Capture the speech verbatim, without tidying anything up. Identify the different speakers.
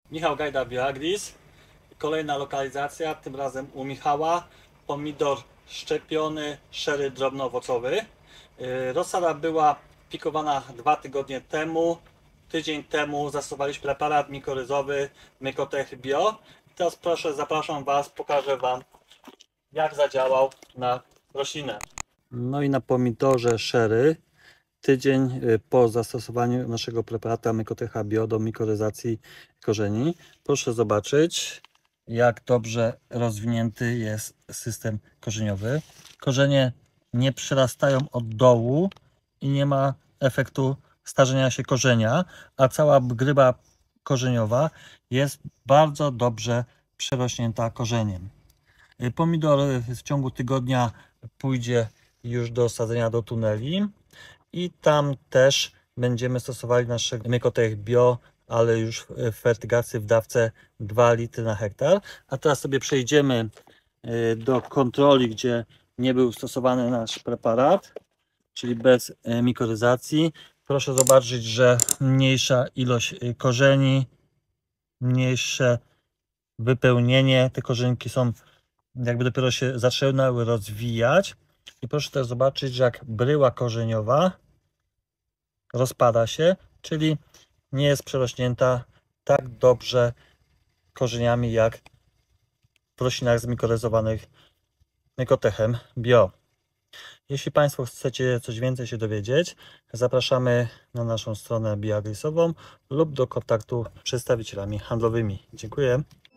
Speaker 1: Michał Gajda, Bioagris. Kolejna lokalizacja, tym razem u Michała. Pomidor szczepiony, sherry drobnoowocowy. Yy, Rozsada była pikowana dwa tygodnie temu. Tydzień temu zastosowaliśmy preparat mikoryzowy Mykotech Bio. Teraz proszę, zapraszam Was, pokażę Wam, jak zadziałał na roślinę. No i na pomidorze sherry, tydzień po zastosowaniu naszego preparatu Mykotecha Bio do mikoryzacji korzeni, proszę zobaczyć, jak dobrze rozwinięty jest system korzeniowy. Korzenie nie przyrastają od dołu i nie ma efektu starzenia się korzenia, a cała gryba korzeniowa jest bardzo dobrze przerośnięta korzeniem. Pomidor w ciągu tygodnia pójdzie już do sadzenia do tuneli i tam też będziemy stosowali nasze Mykotech Bio, ale już w fertygacji w dawce dwa litry na hektar. A teraz sobie przejdziemy do kontroli, gdzie nie był stosowany nasz preparat, czyli bez mikoryzacji. Proszę zobaczyć, że mniejsza ilość korzeni, mniejsze wypełnienie. Te korzenki są jakby dopiero się zaczynały rozwijać. I proszę też zobaczyć, że jak bryła korzeniowa rozpada się, czyli nie jest przerośnięta tak dobrze korzeniami jak w roślinach zmikoryzowanych Mykotechem Bio. Jeśli Państwo chcecie coś więcej się dowiedzieć, zapraszamy na naszą stronę bioagrisową lub do kontaktu z przedstawicielami handlowymi. Dziękuję.